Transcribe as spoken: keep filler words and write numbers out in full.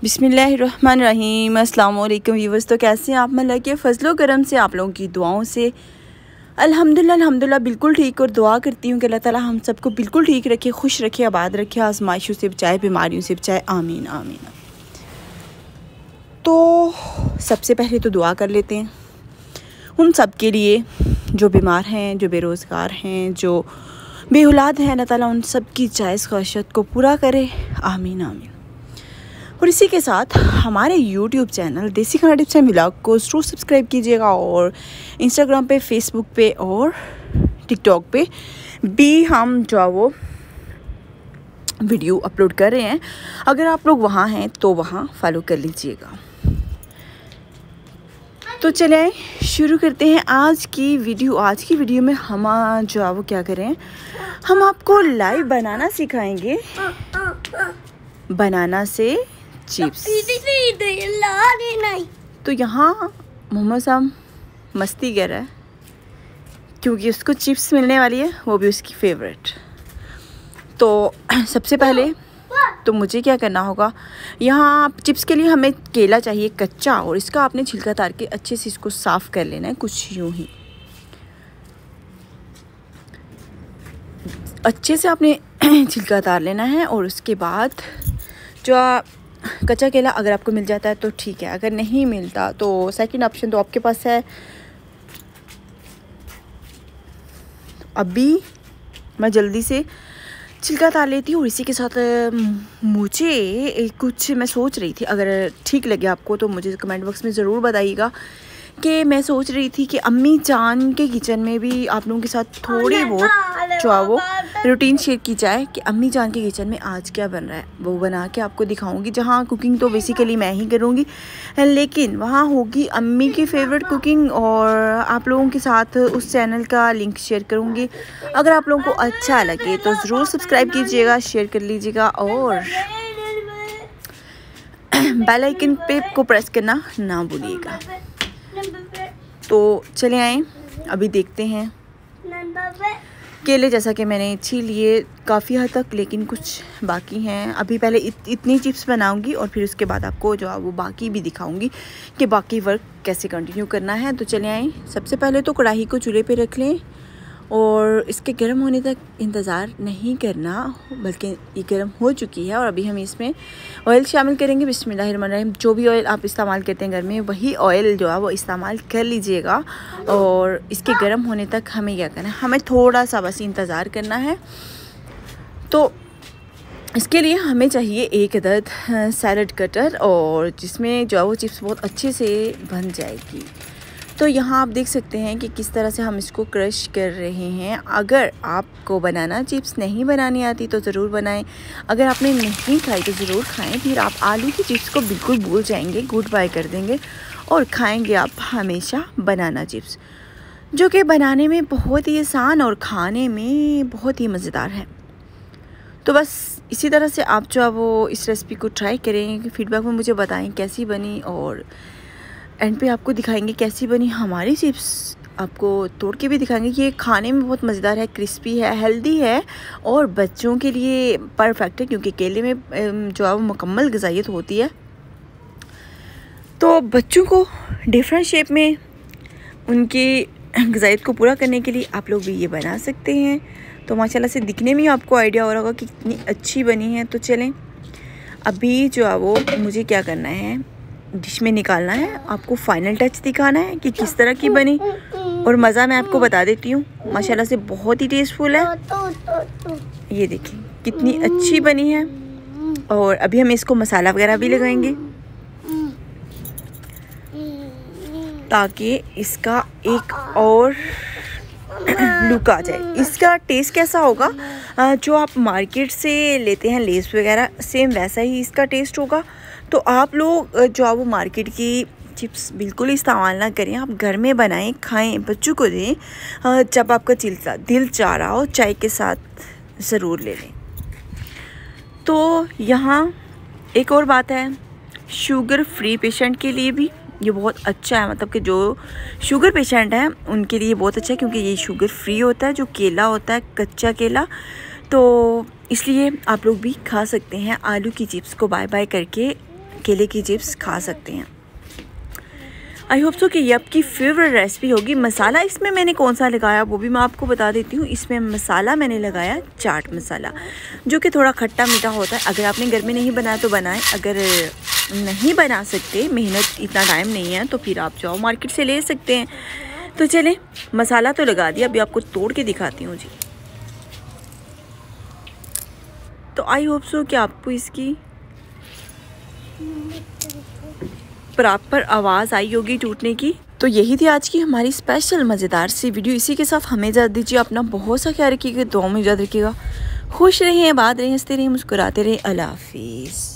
बिस्मिल्लाहिर्रहमानिर्रहीम। अस्सलाम वालेकुम व्यूअर्स। तो कैसे हैं आप? अल्लाह के फजलो करम से, आप लोगों की दुआओं से अल्हम्दुलिल्लाह अल्हम्दुलिल्लाह बिल्कुल ठीक। और दुआ करती हूँ कि अल्लाह ताला हम सबको बिल्कुल ठीक रखे, खुश रखे, आबाद रखे, आजमाइशों से बचाए, बीमारियों से बचाए। आमीन आमीन। तो सबसे पहले तो दुआ कर लेते हैं उन सब के लिए जो बीमार हैं, जो बेरोज़गार हैं, जो बेऔलाद हैं। अल्लाह ताला उन सब की जायज़ ख्वाहिशात को पूरा करे। आमीन आमीन। और इसी के साथ हमारे यूट्यूब चैनल देसी खाना टिप्स एंड व्लॉग को ज़रूर सब्सक्राइब कीजिएगा। और इंस्टाग्राम पे, फेसबुक पे और टिकटॉक पे भी हम जो है वो वीडियो अपलोड कर रहे हैं। अगर आप लोग वहाँ हैं तो वहाँ फॉलो कर लीजिएगा। तो चलें शुरू करते हैं आज की वीडियो। आज की वीडियो में हम जो है वो क्या करें, हम आपको लाइव बनाना सिखाएंगे, बनाना से चिप्स। तो यहाँ मोहम्मद साहब मस्ती कर रहा है क्योंकि उसको चिप्स मिलने वाली है, वो भी उसकी फेवरेट। तो सबसे पहले तो मुझे क्या करना होगा, यहाँ चिप्स के लिए हमें केला चाहिए कच्चा, और इसका आपने छिलका उतार के अच्छे से इसको साफ़ कर लेना है, कुछ यूँ ही अच्छे से आपने छिलका उतार लेना है। और उसके बाद जो कच्चा केला अगर आपको मिल जाता है तो ठीक है, अगर नहीं मिलता तो सेकंड ऑप्शन तो आपके पास है। अभी मैं जल्दी से छिलका उतार लेती हूँ। और इसी के साथ मुझे कुछ मैं सोच रही थी, अगर ठीक लगे आपको तो मुझे कमेंट बॉक्स में ज़रूर बताइएगा कि मैं सोच रही थी कि अम्मी जान के किचन में भी आप लोगों के साथ थोड़ी बहुत जो है वो रूटीन शेयर की जाए कि अम्मी जान के किचन में आज क्या बन रहा है, वो बना के आपको दिखाऊंगी। जहाँ कुकिंग तो बेसिकली मैं ही करूँगी, लेकिन वहाँ होगी अम्मी की फेवरेट कुकिंग, और आप लोगों के साथ उस चैनल का लिंक शेयर करूँगी। अगर आप लोगों को अच्छा लगे तो ज़रूर सब्सक्राइब कीजिएगा, शेयर कर लीजिएगा और बेल आइकन पे को प्रेस करना ना भूलिएगा। तो चले आए, अभी देखते हैं। केले जैसा कि मैंने छील लिए काफ़ी हद तक, लेकिन कुछ बाकी हैं। अभी पहले इत, इतनी चिप्स बनाऊंगी और फिर उसके बाद आपको जो है वो बाकी भी दिखाऊंगी कि बाकी वर्क कैसे कंटिन्यू करना है। तो चले आए, सबसे पहले तो कढ़ाई को चूल्हे पे रख लें और इसके गर्म होने तक इंतज़ार नहीं करना, बल्कि ये गर्म हो चुकी है। और अभी हम इसमें ऑयल शामिल करेंगे। बिस्मिल्लाहिर्रहमानिर्रहीम। जो भी ऑयल आप इस्तेमाल करते हैं घर में, वही ऑयल जो है वो इस्तेमाल कर लीजिएगा। और इसके गर्म होने तक हमें क्या करना है, हमें थोड़ा सा बस इंतज़ार करना है। तो इसके लिए हमें चाहिए एक अदद सैलड कटर, और जिसमें जो है वो चिप्स बहुत अच्छे से बन जाएगी। तो यहाँ आप देख सकते हैं कि किस तरह से हम इसको क्रश कर रहे हैं। अगर आपको बनाना चिप्स नहीं बनानी आती तो ज़रूर बनाएं, अगर आपने नहीं खाई तो ज़रूर खाएं। फिर आप आलू की चिप्स को बिल्कुल भूल जाएंगे, गुड बाय कर देंगे और खाएंगे आप हमेशा बनाना चिप्स, जो कि बनाने में बहुत ही आसान और खाने में बहुत ही मज़ेदार है। तो बस इसी तरह से आप जो है वो इस रेसिपी को ट्राई करें, फीडबैक में मुझे बताएं कैसी बनी, और एंड पे आपको दिखाएंगे कैसी बनी हमारी चिप्स। आपको तोड़ के भी दिखाएंगे कि ये खाने में बहुत मज़ेदार है, क्रिस्पी है, हेल्दी है और बच्चों के लिए परफेक्ट है, क्योंकि केले में जो है वो मुकम्मल ग़िज़ाइयत होती है। तो बच्चों को डिफरेंट शेप में उनकी ग़िज़ाइयत को पूरा करने के लिए आप लोग भी ये बना सकते हैं। तो माशाल्लाह से दिखने में आपको आइडिया हो रहा होगा कि कितनी अच्छी बनी है। तो चलें, अभी जो है वो मुझे क्या करना है, डिश में निकालना है, आपको फाइनल टच दिखाना है कि किस तरह की बनी। और मज़ा मैं आपको बता देती हूँ, माशाल्लाह से बहुत ही टेस्टफुल है। ये देखिए कितनी अच्छी बनी है। और अभी हम इसको मसाला वगैरह भी लगाएंगे ताकि इसका एक और लुक आ जाए। इसका टेस्ट कैसा होगा, जो आप मार्केट से लेते हैं लेस वगैरह, सेम वैसा ही इसका टेस्ट होगा। तो आप लोग जो है वो मार्केट की चिप्स बिल्कुल इस्तेमाल ना करें, आप घर में बनाएं, खाएं, बच्चों को दें। जब आपका चिल्ला दिल चाह रहा हो चाय के साथ ज़रूर ले लें। तो यहाँ एक और बात है, शुगर फ्री पेशेंट के लिए भी ये बहुत अच्छा है, मतलब कि जो शुगर पेशेंट हैं उनके लिए बहुत अच्छा है, क्योंकि ये शुगर फ्री होता है। जो केला होता है कच्चा केला, तो इसलिए आप लोग भी खा सकते हैं। आलू की चिप्स को बाय बाय करके केले की चिप्स खा सकते हैं। आई होप सो कि ये आपकी फेवरेट रेसिपी होगी। मसाला इसमें मैंने कौन सा लगाया वो भी मैं आपको बता देती हूँ। इसमें मसाला मैंने लगाया चाट मसाला, जो कि थोड़ा खट्टा मीठा होता है। अगर आपने घर में नहीं बनाया तो बनाएं, अगर नहीं बना सकते, मेहनत इतना टाइम नहीं है, तो फिर आप जाओ मार्केट से ले सकते हैं। तो चलें, मसाला तो लगा दिया, अभी आपको तोड़ के दिखाती हूँ जी। तो आई होप सो कि आपको इसकी प्रॉपर आवाज़ आई होगी टूटने की। तो यही थी आज की हमारी स्पेशल मज़ेदार सी वीडियो। इसी के साथ हमें इजाज़त दीजिए। अपना बहुत सा ख्याल रखिएगा, दुआ में याद रखिएगा। खुश रहें, आबाद रहें, हंसते रहें, मुस्कुराते रहें। अल्लाह हाफिज़।